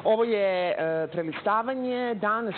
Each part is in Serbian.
Ovo je prelistavanje. Danas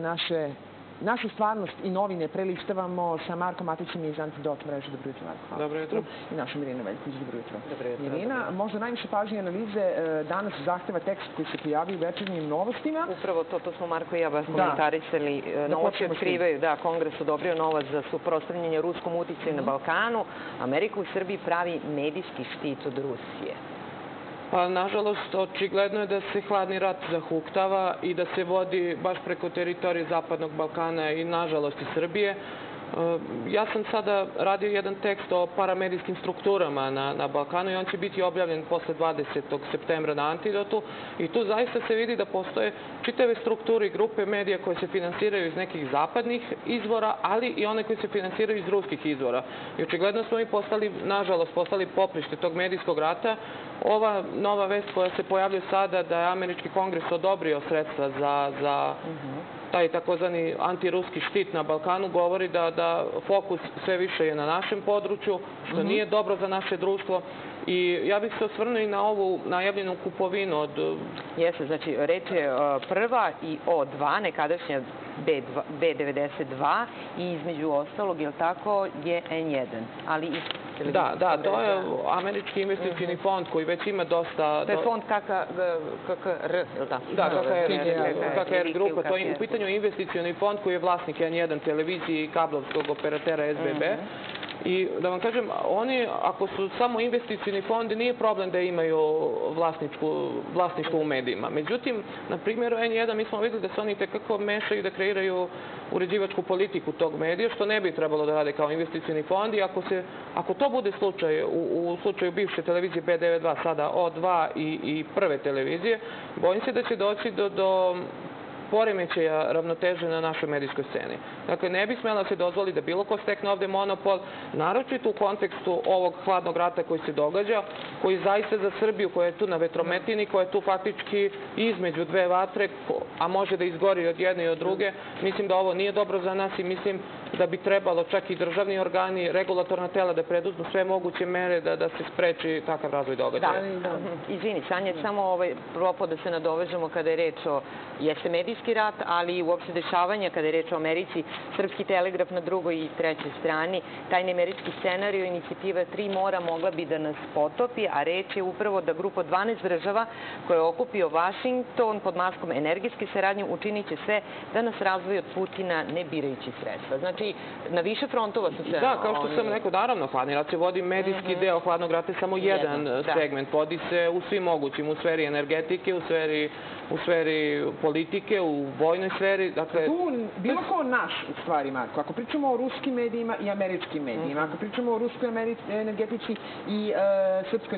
našu stvarnost i novine prelistavamo sa Markom Matićem iz Antidot mreže. Dobro jutro, Marko. Dobro jutro. I naša Mirina Veljković. Dobro jutro. Dobro jutro. Mirina, možda najviše pažnje i analize danas zahteva tekst koji se pojavio u Večernjim novostima. Upravo to smo Marko i ja baš komentarisali. Novosti otkrivaju da Kongres odobrio novac za suprotstavljanje ruskom uticaju na Balkanu. Amerika u Srbiji pravi medijski štit od Rusije. Pa, nažalost, očigledno je da se hladni rat zahuktava i da se vodi baš preko teritorije Zapadnog Balkana i, nažalost, i Srbije. Ja sam sada radio jedan tekst o paramedijskim strukturama na Balkanu i on će biti objavljen posle 20. septembra na Antidotu. I tu zaista se vidi da postoje čitave strukture i grupe medija koje se finansiraju iz nekih zapadnih izvora, ali i one koje se finansiraju iz ruskih izvora. I očigledno smo mi nažalost, postali poprište tog medijskog rata. Ova nova vest koja se pojavljuje sada da je Američki kongres odobrio sredstva za taj takozvani antiruski štit na Balkanu govori da fokus sve više je na našem području, što nije dobro za naše društvo. I ja bih se osvrnuo i na ovu najavljenu kupovinu od... Jeste, znači reč je prva i O2, nekadašnja B92 i između ostalog, je li tako, je N1, ali i... Da, to je Američki investicioni fond koji već ima dosta... To je fond KKR, je li tako? Da, KKR grupa. To je u pitanju investicioni fond koji je vlasnik N1 televizije i kablovskog operatera SBB. I da vam kažem, oni, ako su samo investicioni fondi, nije problem da imaju vlasništvo u medijima. Međutim, na primjeru N1 mi smo videli da se oni tekako mešaju da kreiraju uređivačku politiku tog medija, što ne bi trebalo da rade kao investicioni fondi. Ako to bude slučaj, u slučaju bivše televizije B92, sada O2 i prve televizije, bojim se da će doći do poremećaja ravnoteže na našoj medijskoj sceni. Dakle, ne bi smela se dozvoli da bilo ko stekne ovde monopol, naročito u kontekstu ovog hladnog rata koji se događa, koji zaista za Srbiju, koja je tu na vetrometini, koja je tu faktički između dve vatre, a može da izgori od jedne i od druge. Mislim da ovo nije dobro za nas i mislim da bi trebalo čak i državni organi, regulatorna tela da preduzmu sve moguće mere da se spreči takav razvoj događaja. Izvini, Sanja, samo propo da se nadovežemo kada je reč o jeste medijski rat, ali i uopšte dešavanja kada je reč o Americi, Srpski telegraf na drugoj i trećoj strani, tajni američki scenarij, inicijativa 3 mora mogla bi da nas potopi, a reč je upravo da grupa 12 država koja je okupio Vašington pod maskom energetske saradnje učinit će sve da nas razvoji od Putina ne birajući sredstva. Znači, na više frontova su se... Da, kao što sam rekao, naravno, hladni rat se vodi medijski deo hladnog rata, samo jedan segment. Vodi se u svim mogućim, u sferi energetike, u sferi politike, u vojnoj sferi. Tu bilo ko naš, u stvari, Marko. Ako pričamo o ruskim medijima i američkim medijima, ako pričamo o ruskoj energetici i srpskoj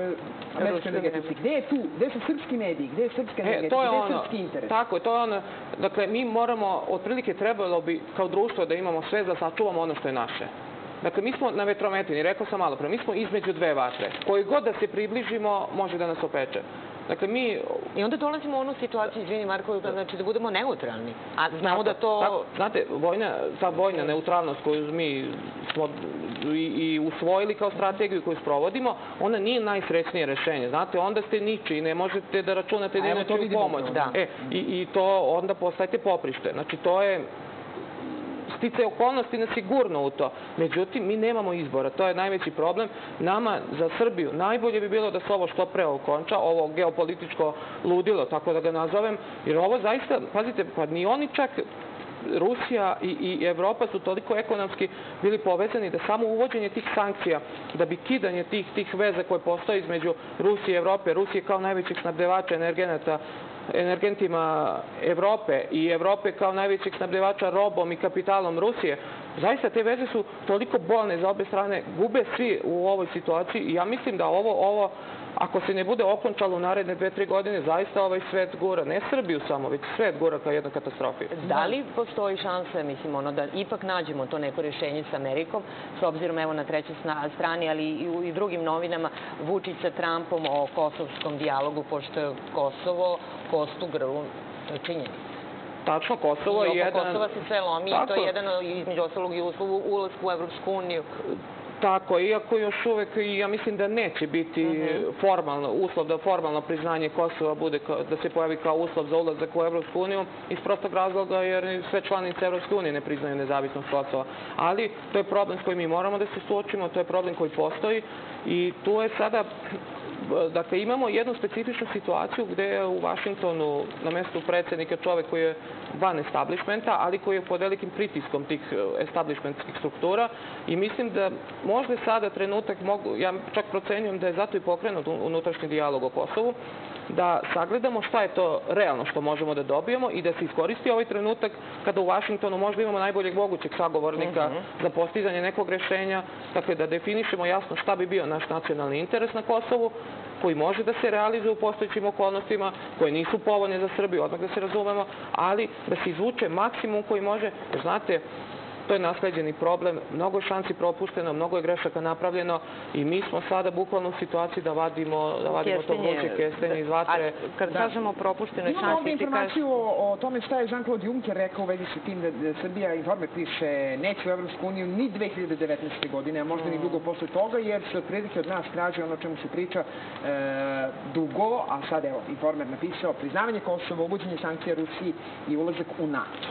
energetici, gde su srpski mediji, gde je srpska energetika, gde je srpski interes? Tako je, to je ono. Dakle, mi moramo, otprilike trebalo bi kao društvo da imamo sve da sačuvamo ono što je naše. Dakle, mi smo na vetrometini, rekao sam malo pre, mi smo između dve vatre. Koji god da se približimo, može da nas opeče. Dakle, I onda dolazimo u onu situaciju, izvini Marko, znači da budemo neutralni. A znamo da to... Znate, ta vojna neutralnost koju mi smo i usvojili kao strategiju koju sprovodimo, ona nije najsrećnije rešenje. Znate, onda ste niči i ne možete da računate da imate u pomoć. I to onda postajete poprište. Znači, to je... Sticaj okolnosti nas sigurno u to. Međutim, mi nemamo izbora. To je najveći problem. Nama, za Srbiju, najbolje bi bilo da se ovo što pre okonča, ovo geopolitičko ludilo, tako da ga nazovem, jer ovo zaista, pazite, pa ni oni čak, Rusija i Evropa su toliko ekonomski bili povezani da samo uvođenje tih sankcija, da bi kidanje tih veza koje postoje između Rusije i Evrope, Rusije kao najvećeg snabdevača energentima Evrope i Evrope kao najvećeg snabdevača robom i kapitalom Rusije, zaista te veze su toliko bolne za obe strane, gube svi u ovoj situaciji i ja mislim da ovo ako se ne bude okončalo u naredne 2-3 godine, zaista ovaj svet gura, ne Srbiju samo, već svet gura kao jedna katastrofa. Da li postoji šansa, mislim, da ipak nađemo to neko rješenje s Amerikom, s obzirom evo na trećoj strani, ali i drugim novinama, Vučić sa Trumpom o kosovskom dijalogu, pošto je Kosovo kost u grlu, to je činjenica. Tačno, Kosovo je jedan... Kosova se sve lomi i to je jedan, između ostalog, i uslov ulazku u Evropsku uniju. Tako, iako još uvek, ja mislim da neće biti uslov da formalno priznanje Kosova bude, da se pojavi kao uslov za ulazak u Evropsku uniju, iz prostog razloga jer sve članice Evropske unije ne priznaju nezavisnost Kosova. Ali to je problem s kojim mi moramo da se suočimo, to je problem koji postoji i tu je sada, dakle, imamo jednu specifičnu situaciju gde je u Vašingtonu na mestu predsjednika čovek koji je van establishmenta, ali koji je pod velikim pritiskom tih establishmentskih struktura i mislim da možda sada trenutak, ja čak procenjujem da je zato i pokrenut unutrašnji dijalog o Kosovu, da sagledamo šta je to realno što možemo da dobijemo i da se iskoristi ovaj trenutak kada u Vašingtonu možda imamo najboljeg mogućeg sagovornika za postizanje nekog rešenja, dakle da definišemo jasno šta bi bio naš nacionalni interes na Kosovu, koji može da se realizuje u postojećim okolnostima, koje nisu povoljne za Srbiju, odmah da se razumemo, ali da se izvuče maksimum koji može, jer znate, to je nasleđeni problem, mnogo je šansi propušteno, mnogo je grešaka napravljeno i mi smo sada bukvalno u situaciji da vadimo to vruće kestenje iz vatre. Kad kažemo propuštenoj šansi... Imamo ovdje informaciju o tome šta je Jean-Claude Juncker rekao u vezi sa tim da Srbija, Informer piše, neće u Evropsku uniju ni 2019. godine, a možda ni dugo posle toga, jer se otprilike od nas traži ono čemu se priča dugo, a sad evo Informer napisao priznavanje Kosova, uvođenje sankcija Rusiji i ulazak u NATO.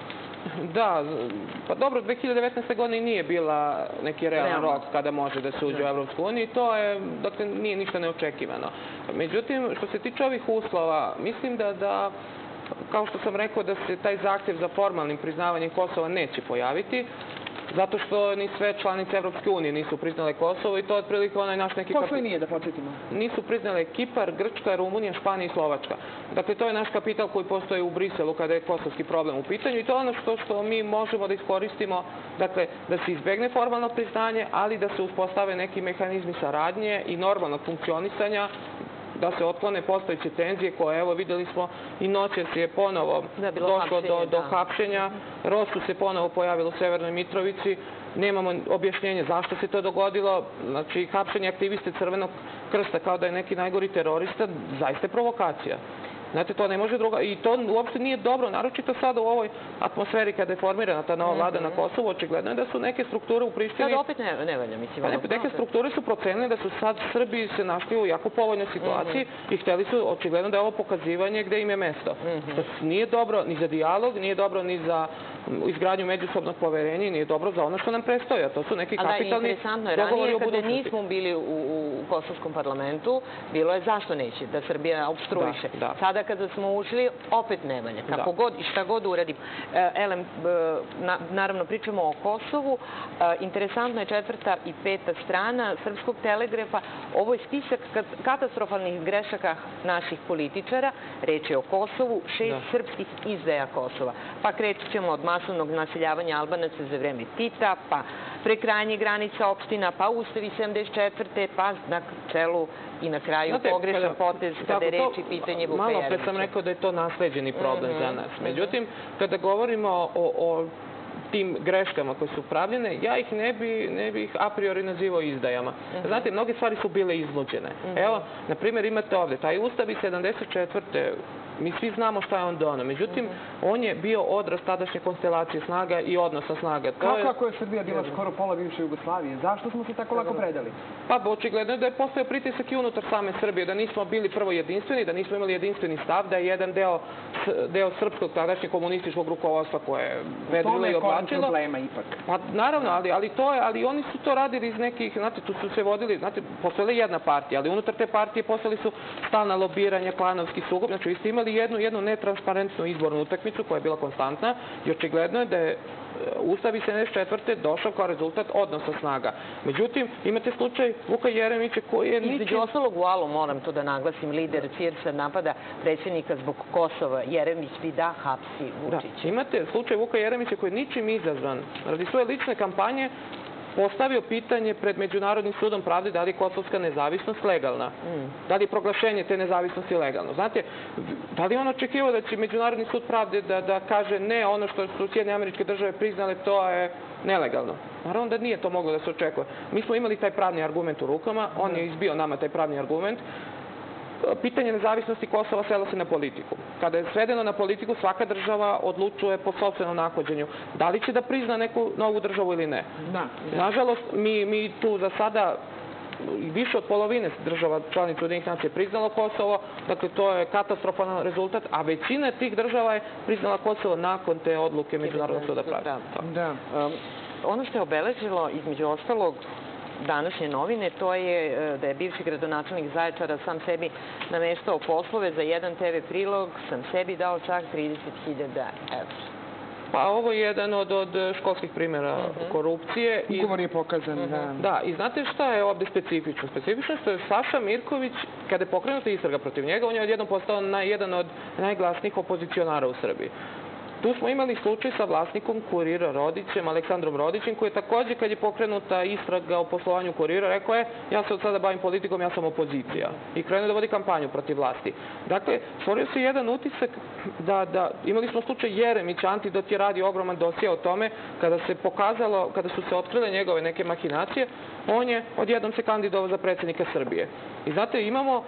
Da, pa dobro, 2019. godine nije bila neki realan rok kada može da se uđe u Evropsku uniju i to je, dakle, nije ništa neočekivano. Međutim, što se tiče ovih uslova, mislim da, kao što sam rekao, da se taj zahtjev za formalnim priznavanjem Kosova neće pojaviti, zato što ni sve članice Evropske unije nisu priznale Kosovo i to je otprilike onaj naš neki... Ko sve nije, da podsjetimo? Nisu priznale Kipar, Grčka, Rumunija, Španija i Slovačka. Dakle, to je naš kapital koji postoji u Briselu kada je kosovski problem u pitanju i to je ono što mi možemo da iskoristimo, dakle, da se izbegne formalno priznanje, ali da se uspostave neki mehanizmi saradnje i normalnog funkcionisanja, da se otklone postojeće tenzije koje, evo, videli smo i noćas je ponovo došlo do hapšenja. Rosu se ponovo pojavilo u Severnoj Mitrovici. Nemamo objašnjenje zašto se to dogodilo. Znači, hapšenje aktiviste Crvenog krsta kao da je neki najgori terorista, zaista je provokacija. Znate, to ne može druga... I to uopšte nije dobro, naročito sada u ovoj atmosferi kada je formirana ta nova vlada na Kosovu, očigledno je da su neke strukture u Prištini... Sad opet ne valja, mislim. Neke strukture su procenile da su sad Srbi se našli u jako povoljnoj situaciji i hteli su, očigledno da je ovo pokazivanje gde im je mesto. To nije dobro ni za dijalog, nije dobro ni za izgradnju međusobnog poverenja i nije dobro za ono što nam prestoja. To su neki kapitalni dogovori o budućnosti. Kada nismo bili u Kosovskom parlamentu, bilo je zašto neće, da Srbija obstruiše. Sada kada smo ušli, opet ne valja. Kako god i šta god uradim. Elem, naravno pričamo o Kosovu. Interesantno je 4. i 5. strana Srpskog telegrafa. Ovo je spisak katastrofalnih grešaka naših političara. Reč je o Kosovu, 6 srpskih izdaja Kosova. Pa krećemo ćemo od masovnog naseljavanja Albanaca za vreme Tita, pa prekrajanje granica opština, pa Ustavi 74. pa na čelu i na kraju pogrešan potez kada je reč i pitanje Vuka Jeremića. Malo pre sam rekao da je to nasleđeni problem za nas. Međutim, kada govorimo o tim greškama koje su pravljene, ja ih ne bih a priori nazivao izdajama. Znate, mnoge stvari su bile iznuđene. Evo, na primjer, imate ovde, taj Ustav iz 74. Mi svi znamo šta je on donao. Međutim, on je bio odraz tadašnje konstelacije snaga i odnosa snaga. Kako je Srbija bila skoro pola bivše Jugoslavije? Zašto smo se tako lako predali? Pa, očigledno je da je postojao pritisak i unutar same Srbije, da nismo bili prvo jedinstveni, da nismo imali jedinstveni stav, da je jedan deo srpskog tadašnjeg komunističkog rukovodstva koje je vedrilo i oblačilo. To je problema ipak. Pa, naravno, ali oni su to radili iz nekih, znate, tu su se vodili, znate, postojala jedna partija, ali unutar te partije postali su stalna lobiranja, klanovski sukob, znači vi ste imali jednu netransparentnu izbornu utakmicu koja je bila konstantna i očigledno je da je Ustav iz 74. došao kao rezultat odnosa snaga. Međutim, imate slučaj Vuka Jeremića koji je... Između ostalog u Alu, moram to da naglasim, lider CIRS-a napada predsjednika zbog Kosova. Jeremić bi da hapsi Vučića. Imate slučaj Vuka Jeremića koji je ničim izazvan radi svoje lične kampanje postavio pitanje pred Međunarodnim sudom pravde da li je kosovska nezavisnost legalna. Da li je proglašenje te nezavisnosti legalno. Znate, da li on očekivao da će Međunarodni sud pravde da kaže ne, ono što su Sjedinjene Američke Države priznale, to je nelegalno. Naravno da nije to moglo da se očekuje. Mi smo imali taj pravni argument u rukama, on je izbio nama taj pravni argument. pitanje nezavisnosti Kosova svelo se na politiku. Kada je svedeno na politiku, svaka država odlučuje po sopstvenom nahođenju da li će da prizna neku novu državu ili ne. Nažalost, mi tu za sada više od polovine država članica Ujedinjenih nacija priznalo Kosovo, dakle to je katastrofalan rezultat, a većina tih država je priznala Kosovo nakon te odluke Međunarodnog suda pravde. Ono što je obeležilo, između ostalog, današnje novine, to je da je bivši gradonačelnik Zaječara sam sebi nameštao poslove za jedan TV prilog, sam sebi dao čak 30.000 evra. Pa ovo je jedan od školskih primjera korupcije. Ugovor je pokazan, da. Da, i znate šta je ovde specifično? Specifično što je Saša Mirković, kada je pokrenuta istraga protiv njega, on je odjednom postao jedan od najglasnijih opozicionara u Srbiji. Tu smo imali slučaj sa vlasnikom Kurira Rodićem, Aleksandrom Rodićem, koji je takođe, kad je pokrenuta istraga o poslovanju Kurira, rekao je ja se od sada bavim politikom, ja sam opozicija. I krenuo da vodi kampanju protiv vlasti. Dakle, stvorio se jedan utisak da imali smo slučaj Jeremića, Antidot je radio ogroman dosije o tome, kada su se otkrile njegove neke mahinacije, on je odjednom se kandidovao za predsjednika Srbije. I znate, imamo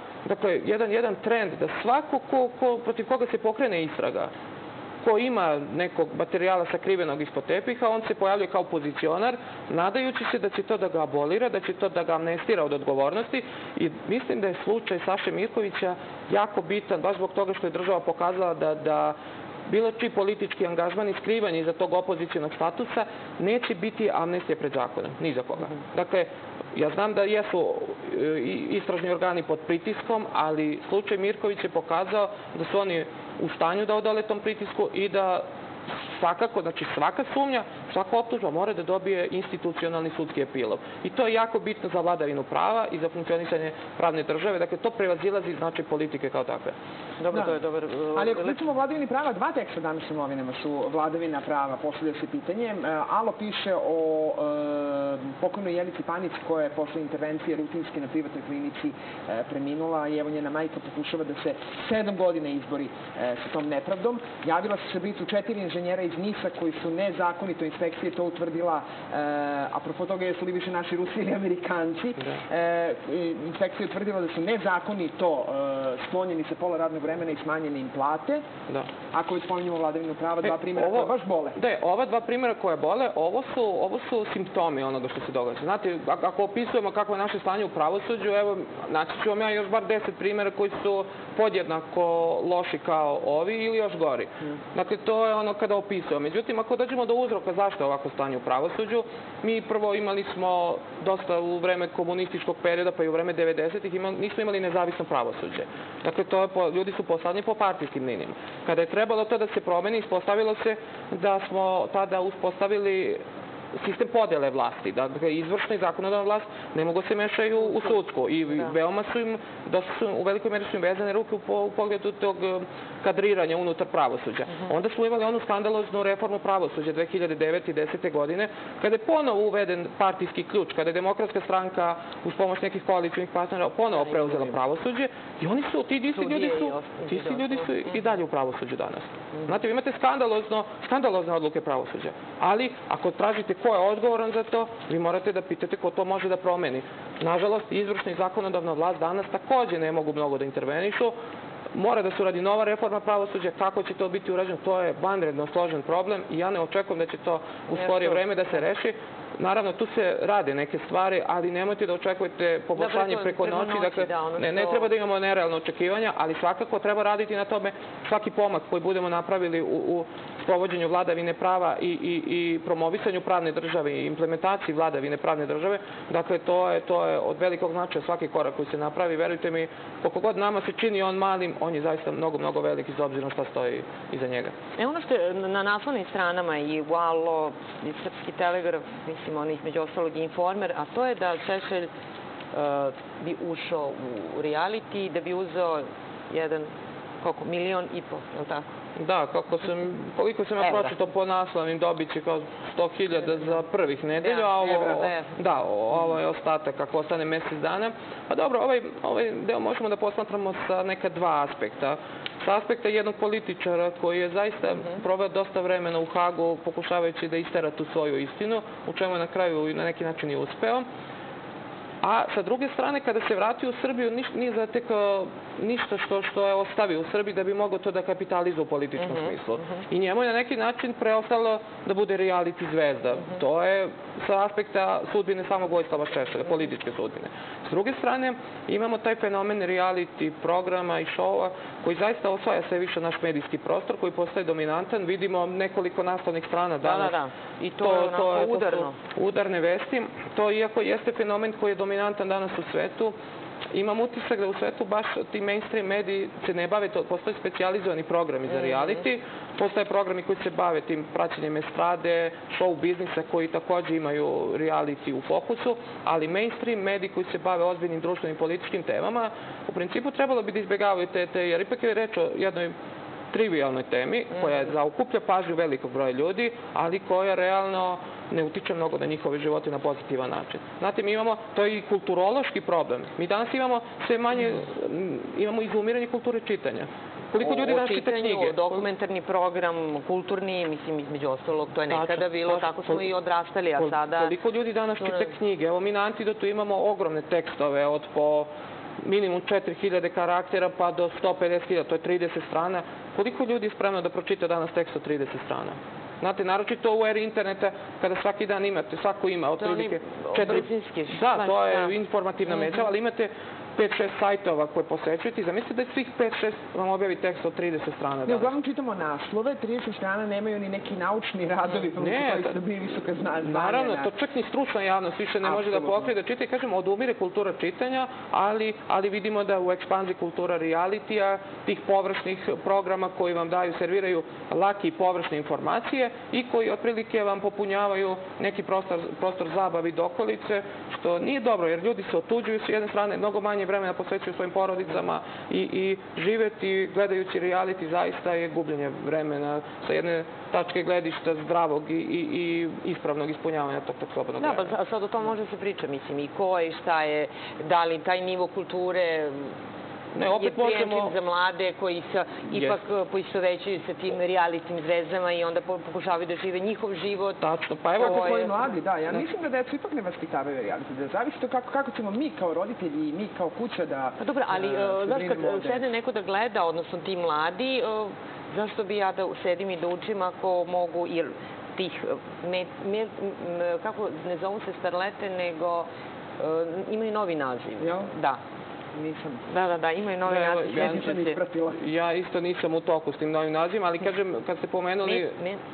jedan trend da svako protiv koga se pokrene istraga, ko ima nekog materijala sakrivenog ispod tepiha, on se pojavljuje kao pozicionar, nadajući se da će to da ga abolira, da će to da ga amnestira od odgovornosti. I mislim da je slučaj Saše Mirkovića jako bitan, baš zbog toga što je država pokazala da bilo čiji politički angažman i skrivanje iza tog opozicionog statusa neće biti amnestija pred zakonom, ni za koga. Dakle, ja znam da jesu istražni organi pod pritiskom, ali slučaj Mirković je pokazao da su oni u stanju da odole tom pritisku i da svakako, znači svaka sumnja, svaka optužba mora da dobije institucionalni sudski epilog. I to je jako bitno za vladavinu prava i za funkcionisanje pravne države. Dakle, to prevazilazi značaj politike kao takve. Dobro, to je dobar... Ali ako pričamo o vladavini prava, dva teksta danas u novinama su vladavina prava. Postavlja se pitanje. Alo piše o pokojnoj Jelici Panić, koja je posle intervencije rutinski na privatnoj klinici preminula i evo njena majka pokušava da se 7 godina izbori sa tom nepravdom. Javila se Srbicu 4 inženjera iz Nisa koji su nezakonito, inspekcije to utvrdila, apropo toga jesu li više naši Rusi ili Amerikanci, inspekcija je utvrdila da su nezakonito sklonjeni sa pola radnog vremena i smanjene im plate. Ako već spominjamo vladavinu prava, dva primjera koja baš bole. Da, ova dva primjera koja bole, ovo su simptomi onoga što se događa. Znate, ako opisujemo kako je naše stanje u pravosuđu, evo, naći ću vam ja još bar 10 primjera koji su podjednako loši kao ovi ili još gori. Dakle, to je ono kada opisujemo. Međutim, ako dođemo do uzroka zašto je ovako stanje u pravosuđu, mi prvo imali smo dosta u vreme komunističkog perioda, pa i u vreme 90-ih, nismo imali nezavisno pravosuđe. Dakle, ljudi su postavljeni po partijskim linijama. Kada je trebalo to da se promeni, ispostavilo se da smo tada uspostavili sistem podele vlasti. Dakle, izvršna i zakonodavna vlast ne mogu se mešaju u sudsku i veoma su im, u velikoj meri su im vezane ruke u pogledu tog kadriranja unutar pravosuđa. Onda smo imali onu skandaloznu reformu pravosuđa 2009. i 2010. godine, kada je ponovo uveden partijski ključ, kada je Demokratska stranka uz pomoć nekih koalicijnih partnera ponovo preuzela pravosuđe i oni su, ti isti ljudi su i dalje u pravosuđu danas. Znate, vi imate skandalozne odluke pravosuđa, ali ako tražite ko je odgovoran za to, vi morate da pitate ko to može da promeni. Nažalost, izvršna i zakonodavna vlast danas takođe ne mogu mnogo da intervenišu. Mora da se uradi nova reforma pravosuđa. Kako će to biti urađeno, to je vanredno složen problem i ja ne očekujem da će to u skorije vreme da se reši. Naravno, tu se rade neke stvari, ali nemojte da očekujete poboljšanje preko noći. Dakle, ne treba da imamo nerealne očekivanja, ali svakako treba raditi na tome. Svaki pomak koji budemo napravili u sprovođenju vladavine prava i promovisanju pravne države i implementaciji vladavine pravne države, dakle, to je od velikog značaja svaki korak koji se napravi. Verujte mi, koliko god nama se čini on malim, on je zaista mnogo, mnogo veliki za obzirom šta stoji iza njega. Ono što je na naslovnim stranama i u Alo, i Srpski telegraf, mislim, on između ostalog i Informer, a to je da Šešelj bi ušao u reality, da bi uzeo 1,5 milion, je li tako? Da, koliko sam ja pročitao po naslovnim, dobit će kao 100.000 za prvih nedelju, a ovo je ostatak ako ostane mesec dana. Pa dobro, ovaj deo možemo da posmatramo sa neka dva aspekta. Sa aspekta jednog političara koji je zaista proveo dosta vremena u Hagu pokušavajući da istera tu svoju istinu, u čemu je na kraju na neki način i uspeo. A sa druge strane, kada se vratio u Srbiju, nije zatekao ništa što je ostavio u Srbiji da bi mogao to da kapitalizuje u političkom smislu. I njemu je na neki način preostalo da bude reality zvezda. To je sa aspekta sudbine samog Vojislava Šešelja, političke sudbine. S druge strane, imamo taj fenomen reality programa i šova koji zaista osvaja sve više naš medijski prostor, koji postaje dominantan. Vidimo nekoliko naslovnih strana danas. I to je onako udarno. Udarne vesti. To, iako jeste fenomen koji je dominantan danas u svetu, imam utisak da u svetu baš ti mainstream mediji se ne bave, postoje specijalizovani programi za reality, postoje programi koji se bave tim praćenjem estrade, show biznisa koji takođe imaju reality u fokusu, ali mainstream mediji koji se bave ozbiljnim društvenim političkim temama, u principu trebalo bi da izbjegavaju te, jer ipak je reč o jednoj trivialnoj temi koja zaokuplja pažnju velikog broja ljudi, ali koja realno ne utiče mnogo na njihove živote na pozitivan način. Znate, mi imamo, to je i kulturološki problem. Mi danas imamo sve manje, imamo izumiranje kulture čitanja. Koliko ljudi danas čita knjige? Dokumentarni program, kulturni, mislim, između ostalog, to je nekada bilo, tako smo i odrastali, a sada... Koliko ljudi danas čita knjige? Evo, mi na Antidotu imamo ogromne tekstove od po minimum 4000 karaktera pa do 150.000, to je 30 strana. Koliko ljudi je spremno da pročita danas tekst od 30 strana? Znate, naročito u eri interneta, kada svaki dan imate, svako ima otprilike... Da, to je informativna mreža, ali imate 5-6 sajtova koje posećujete i zamislite da je svih 5-6 vam objavi tekst od 30 strana danas. Uglavnom čitamo naslove, 30 strana nemaju ni neki naučni radovi koji su dobili visoka znanja. Naravno, to čak ni stručna javnost više ne može da pokrije da čita i kažemo, odumire kultura čitanja, ali vidimo da u ekspanziji kultura realitija, tih površnih programa koji vam daju, serviraju lake i površne informacije i koji otprilike vam popunjavaju neki prostor zabave i dokolice, što nije dobro, jer ljudi se otuđuju s jedne strane, mnogo manje vremena posvećuju svojim porodicama i živeti gledajući reality zaista je gubljenje vremena sa jedne tačke gledišta zdravog i ispravnog ispunjavanja tog slobodnog vremena. Da, pa sad o tom može se priča, mislim, i ko je, šta je, da li taj nivo kulture je prijemčiv za mlade koji se ipak poistovećuju sa tim realitim zvezdama i onda pokušavaju da žive njihov život. Tačno, pa evo koji mladi, da. Ja mislim da decu ipak ne vaspitavaju reality, da zavisi to kako ćemo mi kao roditelji i mi kao kuća da... Pa dobro, ali znaš kad sede neko da gleda, odnosno ti mladi, zašto bi ja da sedim i da učim ako mogu, jer tih, kako ne zovu se starlete, nego imaju novi naziv. Da. Nisam. Da, imaju nove nazive. Ja nisam ispratila. Ja isto nisam u toku s tim novim nazivima, ali kažem, kad ste pomenuli...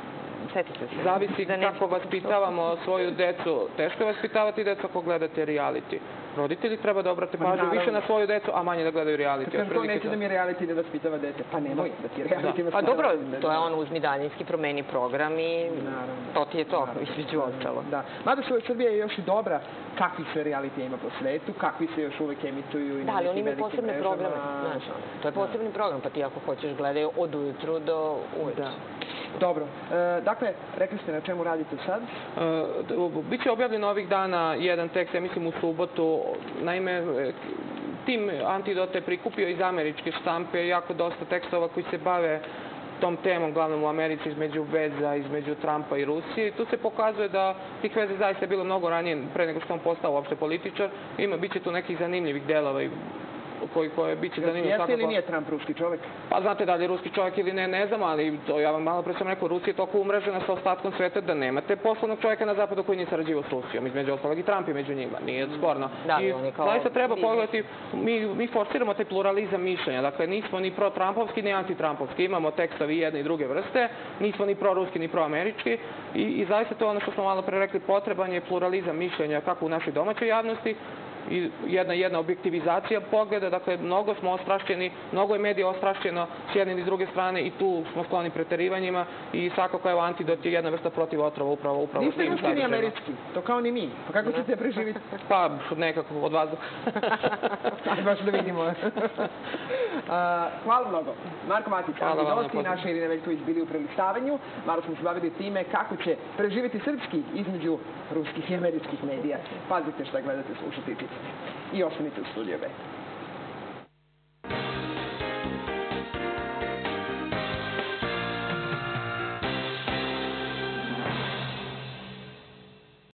Zavisi kako vaspitavamo svoju decu. Teško je vaspitavati decu ako gledate reality. Roditelji treba da obrate pažnju više na svoju decu, a manje da gledaju reality. Kad ko neće da mi reality ne vaspitava dete? Pa nemoj da ti reality vaspitava. Pa dobro, to je ono uzmi daljinski, promeni program i to ti je to, između ostalo. Da. Mada Srbija je još i dobra kakvi se reality ima po svetu, kakvi se još uvek emituju i na nekim velikim mrežama. Da, ali oni imaju posebne programe. To je posebni program, pa ti ako hoćeš gledaju od ujutru do uveče. Dobro. Dakle, rekli ste na čemu radite sad? Biće objavljen ovih dana jedan tekst, ja mislim u subotu. Naime, tim Antidote je prikupio iz američke štampe jako dosta tekstova koji se bave tom temom, glavnom u Americi, između veza, između Trumpa i Rusije. I tu se pokazuje da tih veza zaista je bilo mnogo ranije, pre nego što on postao uopšte političar. Biće tu nekih zanimljivih delova i koje biće zanimljivo svakako. Jeste ili nije Trump ruski čovek? Pa znate da li je ruski čovek ili ne, ne znam, ali ja vam malo pre sam rekao, Rusija je toliko umrežena sa ostatkom sveta da nemate poslovnog čoveka na zapadu koji nije sarađivao s Rusijom, između ostalog i Trump je među njima, nije sporno. I zaista treba pogledati, mi forsiramo taj pluralizam mišljenja, dakle nismo ni pro-trumpovski ni anti-trumpovski, imamo tekstovi jedne i druge vrste, nismo ni pro-ruski ni pro-američki i zaista to ono što smo malo pre rekli, potreban je pluralizam mišljenja kako u našoj domaćoj javnosti, i jedna objektivizacija pogleda, dakle, mnogo smo ostrašćeni, mnogo je medija ostrašćeno s jedne i s druge strane i tu smo skloni preterivanjima i svakako je Antidot je jedna vrsta protiv otrova upravo Niste ruski ni američki, to kao ni mi, pa kako ćete preživiti? Pa nekako od vazduha. Ajde baš da vidimo. Hvala mnogo. Marko Matić, Antidot i naša Irina Veljković bili u prelistavanju. Malo smo se bavili time kako će preživjeti srpski između ruskih i američkih medija. Pazite šta gledate, slušate i čitate. I ostanite u Studiju B.